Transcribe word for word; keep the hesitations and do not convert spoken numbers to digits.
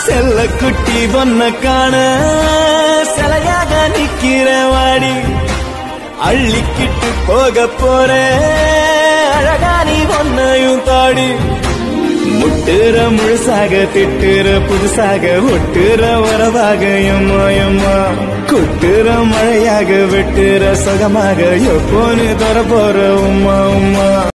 செல்ல குட்டி பொண்ண காண சிலையாக நிக்கிற வாடி அள்ளிக்கிட்டு போக போற அழகா நீ பொண்ணையும் தாடி முட்டுற முழுசாக திட்டுற புதுசாக ஒட்டுற வரவாக எம்மா எம்மா கொட்டுற மழையாக வெட்டுற சுகமாக எப்போன்னு தர போற உம்மா உம்மா